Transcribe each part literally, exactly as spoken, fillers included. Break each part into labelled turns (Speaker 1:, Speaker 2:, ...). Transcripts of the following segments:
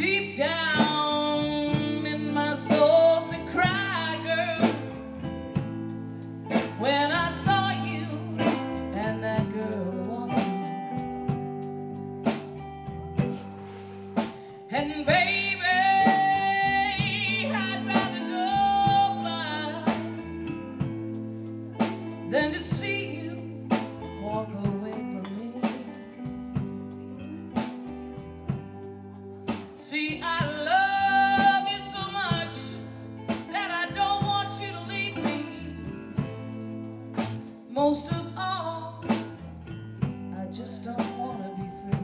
Speaker 1: deep down in my soul to cry, girl, when I saw you and that girl walking. And baby, I'd rather go blind than to see you walk away from me. See, I love you so much that I don't want you to leave me. Most of all, I just don't want to be free.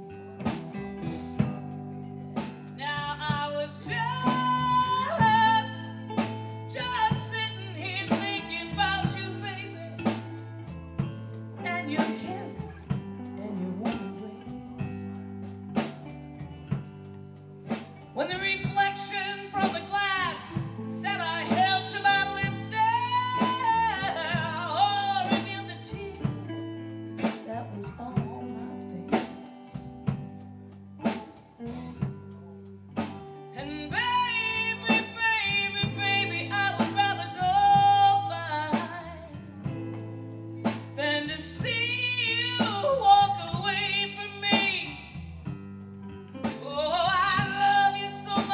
Speaker 1: Now I was just, just sitting here thinking about you, baby, and your kiss and your warm embrace. When the reflection from the glass that I held to my lips now, oh, revealed a tear that was on my face. And baby, baby, baby, I would rather go blind than to see you walk away from me. Oh, I love you so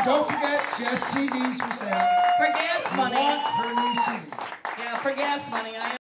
Speaker 2: And don't forget, she has C Ds for sale.
Speaker 1: For gas
Speaker 2: We
Speaker 1: money.
Speaker 2: want her new C D.
Speaker 1: Yeah, for gas money. I